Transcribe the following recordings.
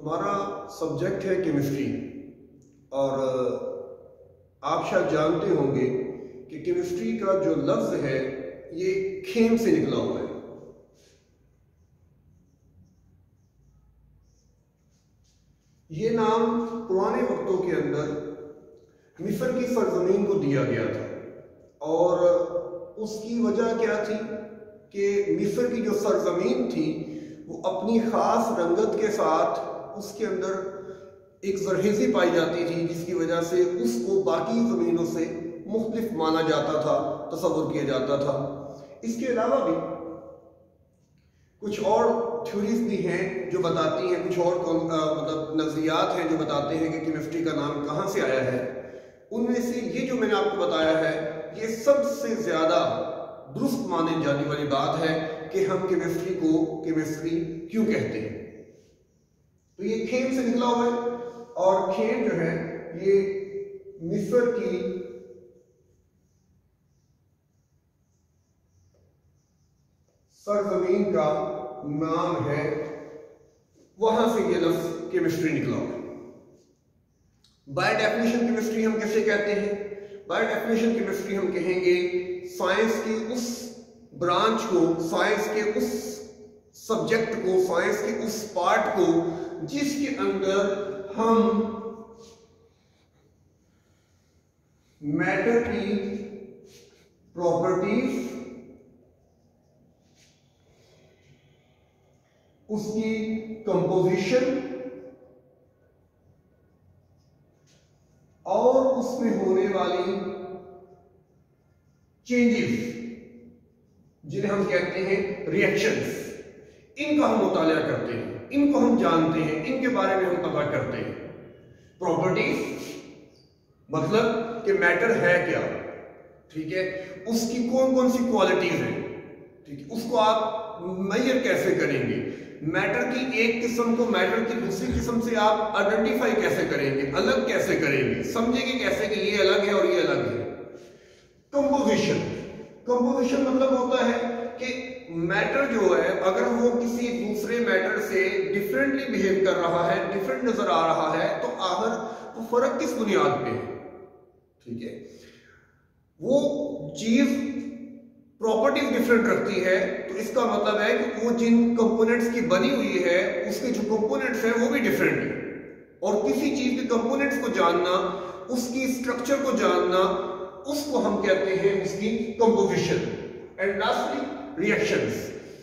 हमारा सब्जेक्ट है केमिस्ट्री और आप शायद जानते होंगे कि केमिस्ट्री का जो लफ्ज है ये खेम से निकला हुआ है। ये नाम पुराने वक्तों के अंदर मिस्र की सरजमीन को दिया गया था और उसकी वजह क्या थी कि मिस्र की जो सरजमीन थी वो अपनी ख़ास रंगत के साथ उसके अंदर एक जरखेज़ी पाई जाती थी, जिसकी वजह से उसको बाकी ज़मीनों से मुख्तलिफ माना जाता था, तसव्वुर किया जाता था। इसके अलावा भी कुछ और थ्योरीज भी हैं जो बताती हैं, कुछ और मतलब नज़रियात हैं जो बताते हैं कि केमिस्ट्री का नाम कहाँ से आया है। उनमें से ये जो मैंने आपको बताया है ये सबसे ज़्यादा दुरुस्त माने जाने वाली बात है कि हम केमिस्ट्री को केमिस्ट्री क्यों कहते हैं। तो ये खेम से निकला हुआ है और खेम जो है ये मिस्र की सरजमीन का नाम है, वहां से ये लफ्ज केमिस्ट्री निकला हुआ है। बाय डेफिनेशन केमिस्ट्री हम कैसे कहते हैं? बाय डेफिनेशन केमिस्ट्री हम कहेंगे साइंस की उस ब्रांच को, साइंस के उस सब्जेक्ट को, साइंस के उस पार्ट को जिसके अंदर हम मैटर की प्रॉपर्टीज, उसकी कंपोजिशन और उसमें होने वाली चेंजेस जिन्हें हम कहते हैं रिएक्शंस, इनका हम मुताला करते हैं, इनको हम जानते हैं, इनके बारे में हम पता करते हैं। प्रॉपर्टीज मतलब कि मैटर है क्या, ठीक है, उसकी कौन कौन सी क्वालिटीज हैं, ठीक है, उसको आप मेजर कैसे करेंगे, मैटर की एक किस्म को मैटर की दूसरी किस्म से आप आइडेंटिफाई कैसे करेंगे, अलग कैसे करेंगे, समझेंगे कैसे कि ये अलग है और ये अलग है। कंपोजिशन, कंपोजिशन मतलब होता है कि मैटर जो है अगर वो किसी दूसरे मैटर से डिफरेंटली बिहेव कर रहा है, डिफरेंट नजर आ रहा है, तो आखिर वो फर्क किस बुनियाद पे है, ठीक है, वो चीज प्रॉपर्टीज डिफरेंट रखती है, तो इसका मतलब है कि वो जिन कंपोनेंट्स की बनी हुई है उसके जो कंपोनेंट्स हैं वो भी डिफरेंट है। और किसी चीज के कंपोनेंट्स को जानना, उसकी स्ट्रक्चर को जानना, उसको हम कहते हैं उसकी कंपोजिशन। एंड लास्टली रिएक्शंस,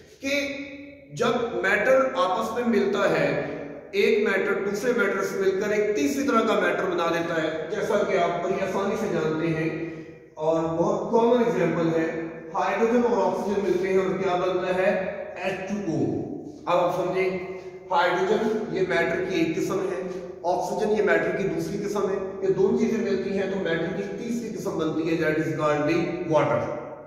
कि जब मैटर आपस में मिलता है, एक मैटर दूसरे मैटर से मिलकर एक तीसरी तरह का मैटर बना देता है, जैसा कि आप बड़ी आसानी से जानते हैं और बहुत कॉमन एग्जांपल है, हाइड्रोजन और ऑक्सीजन मिलते हैं और क्या बनता है, H2O। अब आप समझे, हाइड्रोजन ये मैटर की एक किस्म है, ऑक्सीजन ये मैटर की दूसरी किस्म है, ये दोनों चीजें मिलती हैं तो मैटर की तीसरी किस्म बनती है, that is called the water.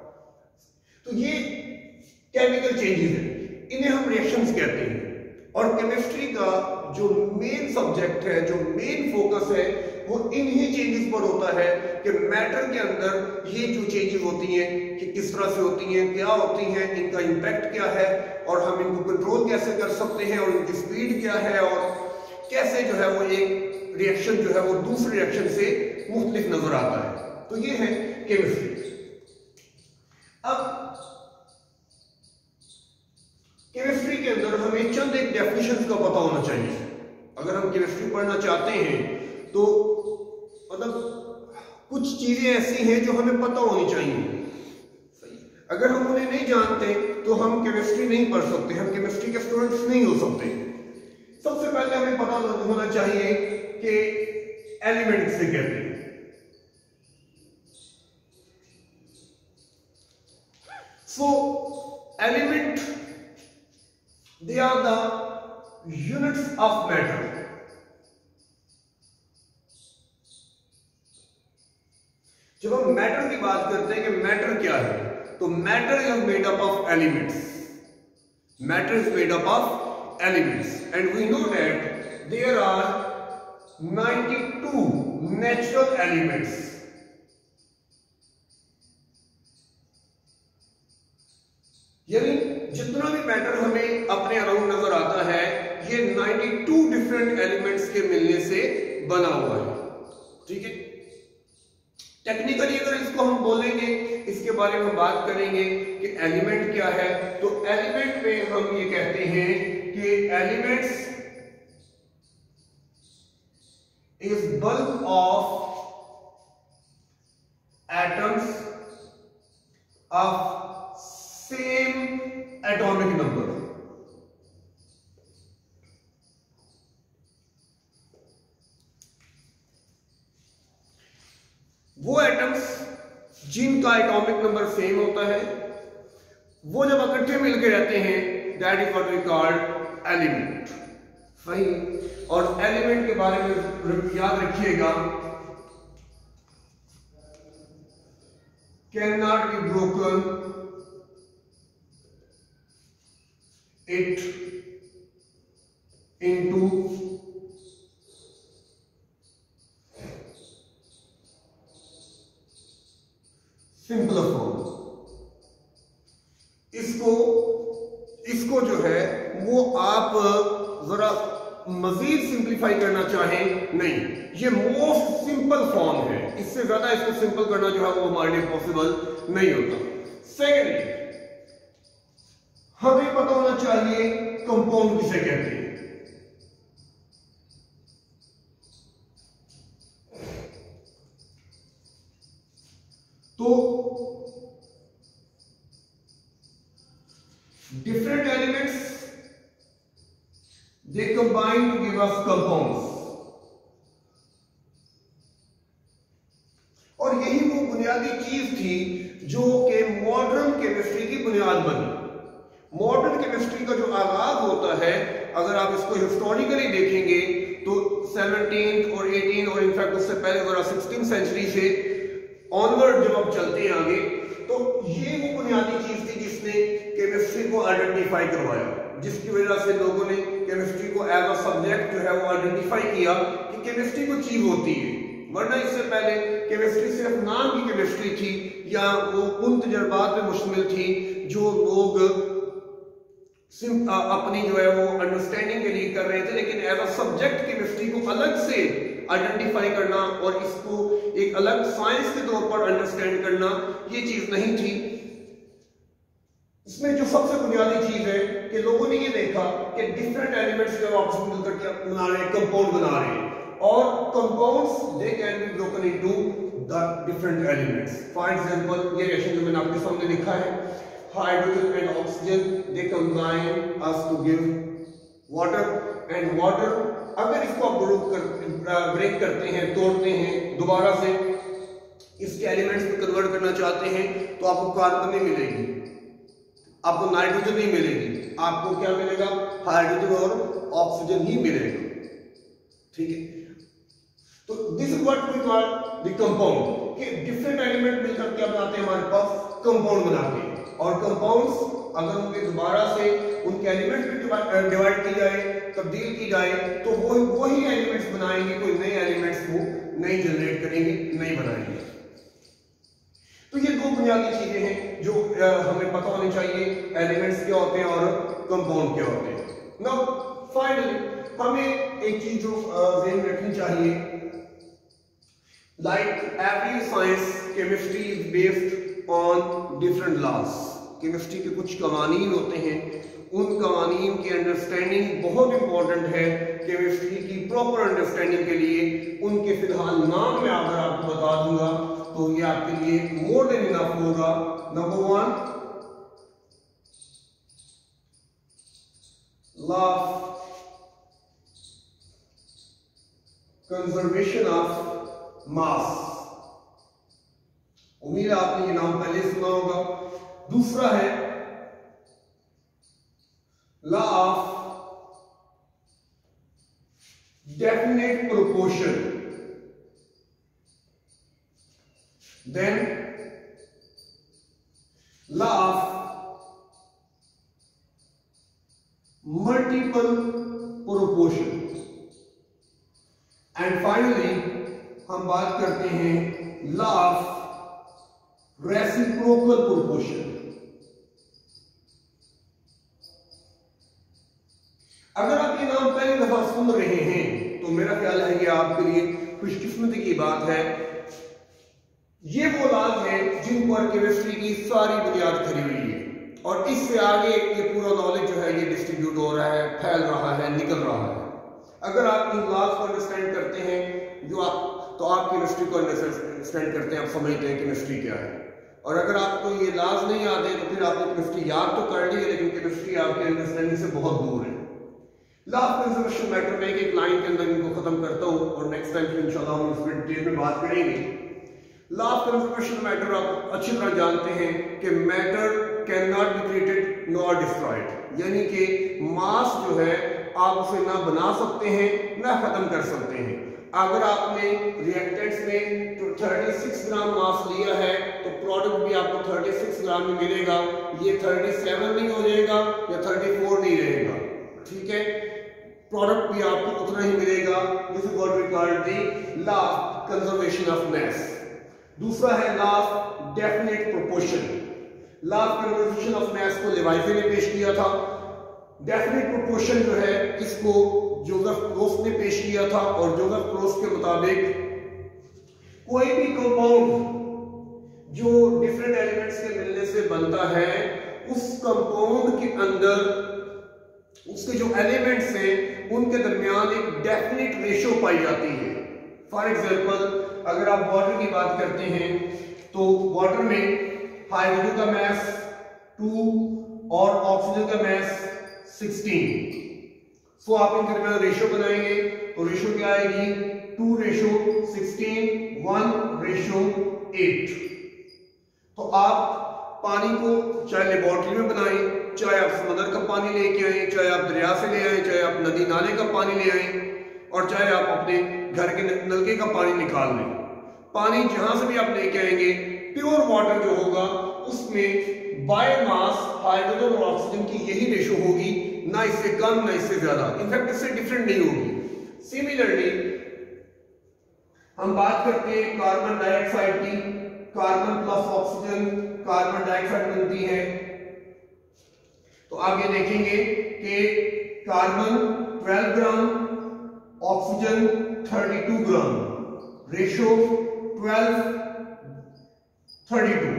तो ये केमिकल चेंजेस हैं, इन्हें हम रिएक्शंस कहते हैं। और केमिस्ट्री का जो मेन सब्जेक्ट है, जो मेन फोकस है, वो इन्हीं चेंजेस पर होता है कि मैटर के अंदर ये जो चेंजेस होती हैं कि किस तरह से होती हैं, क्या होती हैं, इनका इंपैक्ट क्या है और हम इनको कंट्रोल कैसे कर सकते हैं और इनकी स्पीड क्या है और कैसे जो है वो एक रिएक्शन जो है वो दूसरे रिएक्शन से मुख्तलिफ नजर आता है। तो ये है केमिस्ट्री। अब केमिस्ट्री के अंदर हमें चंद एक डेफिनेशंस का पता होना चाहिए। अगर हम केमिस्ट्री पढ़ना चाहते हैं तो मतलब कुछ चीजें ऐसी हैं जो हमें पता होनी चाहिए। अगर हम उन्हें नहीं जानते तो हम केमिस्ट्री नहीं पढ़ सकते, हम केमिस्ट्री के स्टूडेंट्स नहीं हो सकते। सबसे पहले हमें पता होना चाहिए कि एलिमेंट किसे कहते हैं। So element, they are the units of matter. जब हम मैटर की बात करते हैं कि मैटर क्या है, तो matter is made up of elements, matter is made up of elements and we know that there are 92 natural elements. यानी जितना भी मैटर हमें अपने अराउंड नजर आता है ये 92 डिफरेंट एलिमेंट्स के मिलने से बना हुआ है। ठीक है, टेक्निकली अगर इसको हम बोलेंगे, इसके बारे में बात करेंगे कि एलिमेंट क्या है, तो एलिमेंट में हम ये कहते हैं कि elements is bulk of atoms of same atomic number. वो एटम्स जिनका एटॉमिक नंबर सेम होता है, वो जब इकट्ठे मिलकर रहते हैं, that is what we call element. सही। और एलिमेंट के बारे में याद रखिएगा, can not be broken, it into simple form. इसको जो है वो आप जरा मजीद सिंपलीफाई करना चाहें, नहीं, ये मोस्ट सिंपल फॉर्म है, इससे ज्यादा इसको सिंपल करना जो है वो हमारे लिए पॉसिबल नहीं होता। सेकेंडली, हमें पता होना चाहिए कंपाउंड किसे कहते हैं। तो different elements they combine to give us compounds, और यही वो बुनियादी चीज थी जो कि मॉडर्न केमिस्ट्री की बुनियाद बनी। मॉडर्न केमिस्ट्री का जो आगाज होता है, अगर आप इसको हिस्टोरिकली देखेंगे तो 17th और 18 और इनफैक्ट उससे पहले अगर 16th सेंचुरी से ऑनवर्ड जब आप चलते हैं आगे, तो ये वो बुनियादी चीज थी जिसने केमिस्ट्री को आइडेंटिफाई करवाया, जिसकी वजह से लोगों ने केमिस्ट्री को एज अ सब्जेक्ट जो है वो आइडेंटिफाई किया कि केमिस्ट्री को चीज होती है। वरना इससे पहले केमिस्ट्री सिर्फ नाम की केमिस्ट्री थी, या वो उन तजर्बात पे मुश्तमिल थी जो लोग अपनी जो है वो अंडरस्टैंडिंग के लिए कर रहे थे, लेकिन एज अ सब्जेक्ट केमिस्ट्री को अलग से आइडेंटिफाई करना और इसको एक अलग साइंस के तौर पर अंडरस्टैंड करना, ये चीज नहीं थी। इसमें जो सबसे बुनियादी चीज है कि लोगों ने ये देखा कि डिफरेंट एलिमेंट्स जो आपस में मिलकर क्या बना रहे हैं, कंपाउंड बना रहे हैं, और compounds they can be broken into the different elements. For example, ये रिएक्शन जो मैंने आपके सामने लिखा है, hydrogen and oxygen they combine as to give water, and water अगर इसको आप ब्रेक करते हैं, तोड़ते हैं, दोबारा से इसके एलिमेंट्स में कन्वर्ट करना चाहते हैं, तो आपको कार्बन नहीं मिलेगी, आपको नाइट्रोजन नहीं मिलेगी, आपको क्या मिलेगा, हाइड्रोजन और ऑक्सीजन ही मिलेगा। ठीक है, तो this is what we call the compound, कि डिफरेंट एलिमेंट मिलकर क्या बनाते हैं, हमारे पास कंपाउंड बनाते हैं। और कंपाउंड्स अगर उनके दोबारा से उनके एलिमेंट्स में डिवाइड की जाए, तब्दील की जाए, तो वो ही एलिमेंट्स बनाएंगे, कोई नए एलिमेंट्स वो नहीं जनरेट करेंगे, नहीं बनाएंगे। तो ये दो बुनियादी चीजें हैं जो हमें पता होनी चाहिए, एलिमेंट्स क्या होते हैं और कंपाउंड क्या होते हैं। नाउ फाइनली हमें एक चीज जो ध्यान में रखनी चाहिए, like every science, chemistry is based on different laws. Chemistry के कुछ कवानीन होते हैं, उन कवानीन की अंडरस्टैंडिंग बहुत इंपॉर्टेंट है केमिस्ट्री की प्रॉपर अंडरस्टैंडिंग के लिए। उनके फिलहाल नाम मैं अगर आपको बता दूंगा तो ये आपके लिए मोर देन इनफ होगा। Number 1, law of conservation of mass, उम्मीद है आपने ये नाम पहले सुना होगा। दूसरा है law of definite proportion, then law of multiple proportion, and finally हम बात करते हैं लॉ ऑफ रेसिप्रोकल प्रोपोर्शन। अगर आप ये नाम पहली दफा सुन रहे हैं तो मेरा ख्याल है ये आपके लिए खुशकिस्मती की बात है। ये वो लॉज है जिन पर केमिस्ट्री की सारी बुनियाद खड़ी हुई है और इससे आगे ये पूरा नॉलेज जो है ये डिस्ट्रीब्यूट हो रहा है, फैल रहा है, निकल रहा है। अगर आप इन लॉज को अंडरस्टैंड करते हैं तो आप केमिस्ट्री को अंडरस्टैंड करते हैं, आप समझते हैं केमिस्ट्री क्या है। और अगर आपको ये लॉज नहीं आते तो फिर आपने केमिस्ट्री याद तो कर ली है लेकिन केमिस्ट्री आपके अंडरस्टैंडिंग से बहुत दूर है। लॉ ऑफ कंजर्वेशन मैटर में एक लाइन के अंदर इनको खत्म करता हूं और नेक्स्ट टाइम इंशाल्लाह हम इस पर डिटेल में बात करेंगे। लॉ ऑफ कंजर्वेशन मैटर आप अच्छी तरह जानते हैं कि matter can not be created nor destroyed, यानी कि मास जो है आप उसे ना बना सकते हैं ना खत्म कर सकते हैं। अगर आपने रिएक्टेंट्स में तो 36 ग्राम मास लिया है तो प्रोडक्ट भी आपको 36 ग्राम में मिलेगा, ये 37 नहीं हो जाएगा या 34 नहीं रहेगा, ठीक है। प्रोडक्ट भी आपको उतना ही मिलेगा। This is what we call the law of conservation of mass. दूसरा है law of definite proportion. Law of conservation of mass को लेवाइजे ने पेश किया था। डेफिनेट प्रोपोर्शन जो है इसको जोसेफ प्रोस्ट ने पेश किया था और जोसेफ प्रोस्ट के मुताबिक कोई भी कंपाउंड जो डिफरेंट एलिमेंट्स के मिलने से बनता है उस कंपाउंड के अंदर उसके जो एलिमेंट्स हैं उनके दरमियान एक डेफिनेट रेशियो पाई जाती है। फॉर एग्जांपल अगर आप वाटर की बात करते हैं तो वाटर में हाइड्रोजन का मास 2 और ऑक्सीजन का मास 16। सो आप इनके दरमियान रेशियो बनाएंगे तो रेशियो क्या आएगी 2:16 1:8। तो आप पानी को चाहे लेबोरेटरी में बनाएं, चाहे आप समंदर का पानी लेके आए, चाहे आप दरिया से ले आए, चाहे आप नदी नाले का पानी ले आए और चाहे आप अपने घर के नलके का पानी निकाल लें, पानी जहां से भी आप लेके आएंगे प्योर वाटर जो होगा उसमें बाय मास हाइड्रोजन और ऑक्सीजन की यही रेशियो होगी, ना इससे कम ना इससे ज्यादा, इनफैक्ट इससे डिफरेंट नहीं होगी। सिमिलरली हम बात करते हैं कार्बन डाइऑक्साइड की, carbon plus oxygen carbon dioxide बनती है। तो आप ये देखेंगे कि carbon 12 gram, oxygen 32 gram, ratio 12:32,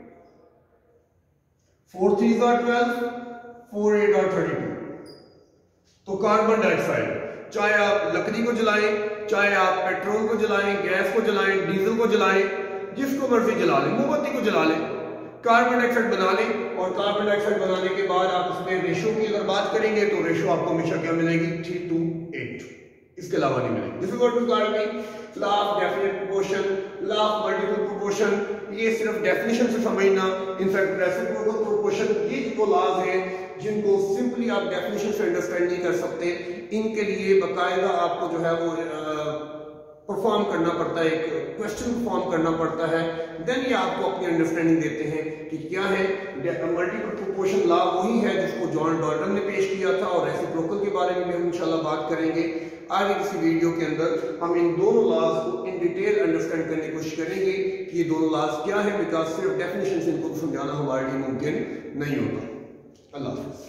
4 3 are 12, 4 8 are 32। तो कार्बन डाइऑक्साइड चाहे आप लकड़ी को जलाएं, चाहे आप पेट्रोल को जलाएं, गैस को जलाएं, डीजल को जलाएं, जिसको मर्जी जला लें, मोमबत्ती को जला लें, कार्बन डाइऑक्साइड बना लें और कार्बन डाइऑक्साइड बनाने के बाद आप उसमें रेशियो की अगर बात करेंगे तो रेशियो आपको हमेशा क्या मिलेगी 3:8, इसके अलावा नहीं मिलेगी। This is what we call the law of definite proportion, law of multiple proportion. ये सिर्फ डेफिनेशन से समझना, इनफैक्ट रेसिप्रोकल प्रोपोर्शन, ये जो लॉज हैं जिनको सिंपली आप डेफिनेशन से अंडरस्टैंड नहीं कर सकते, इनके लिए बाकायदा आपको जो है वो परफॉर्म करना पड़ता है, एक क्वेश्चन परफॉर्म करना पड़ता है, देन ये आपको अपनी अंडरस्टैंडिंग देते हैं कि क्या है मल्टीपल प्रोपोर्शन लॉ। वही है जिसको जॉन डॉल्टन ने पेश किया था और रेसिप्रोकल के बारे में भी हम इंशाल्लाह बात करेंगे आगे किसी वीडियो के अंदर। हम इन दोनों लॉज को इन डिटेल अंडरस्टैंड करने की कोशिश करेंगे कि ये दोनों लॉज क्या है, बिकॉज सिर्फ डेफिनेशन से इनको समझाना हमारे लिए मुमकिन नहीं होता। अल्लाह हाफ़िज़।